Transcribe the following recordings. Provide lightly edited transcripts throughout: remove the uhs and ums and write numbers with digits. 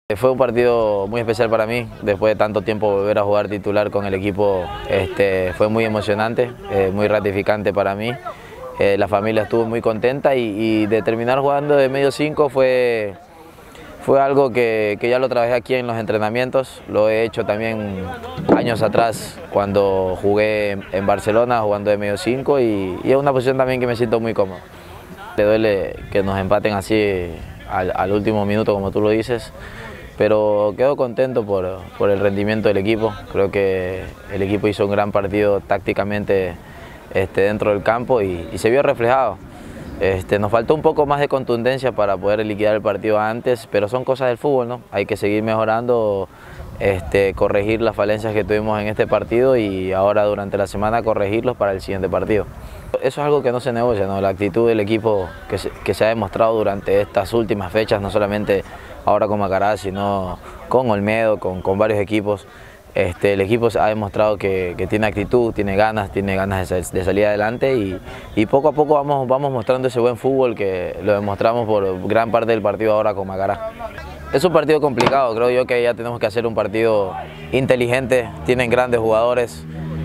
Fue un partido muy especial para mí, después de tanto tiempo volver a jugar titular con el equipo fue muy emocionante, muy gratificante para mí. La familia estuvo muy contenta y de terminar jugando de medio 5 fue algo que ya lo trabajé aquí en los entrenamientos, lo he hecho también años atrás cuando jugué en Barcelona jugando de medio 5 y es una posición también que me siento muy cómodo. Le duele que nos empaten así al último minuto como tú lo dices, pero quedo contento por el rendimiento del equipo. Creo que el equipo hizo un gran partido tácticamente dentro del campo y se vio reflejado. Nos faltó un poco más de contundencia para poder liquidar el partido antes, pero son cosas del fútbol, ¿no? Hay que seguir mejorando, corregir las falencias que tuvimos en este partido y ahora durante la semana corregirlos para el siguiente partido. Eso es algo que no se negocia, ¿no? La actitud del equipo que se ha demostrado durante estas últimas fechas, no solamente ahora con Macará, sino con Olmedo, con varios equipos. El equipo ha demostrado que tiene actitud, tiene ganas de salir adelante y poco a poco vamos mostrando ese buen fútbol que lo demostramos por gran parte del partido ahora con Macará. Es un partido complicado, creo yo que ya tenemos que hacer un partido inteligente, tienen grandes jugadores,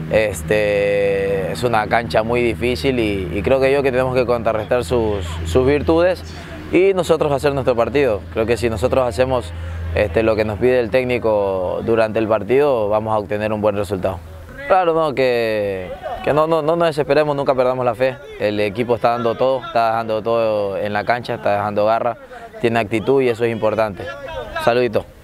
es una cancha muy difícil y creo que tenemos que contrarrestar sus virtudes y nosotros hacer nuestro partido. Creo que si nosotros hacemos lo que nos pide el técnico durante el partido, vamos a obtener un buen resultado. Claro, no, que no nos desesperemos, nunca perdamos la fe. El equipo está dando todo en la cancha, está dejando garra, tiene actitud y eso es importante. Saludito.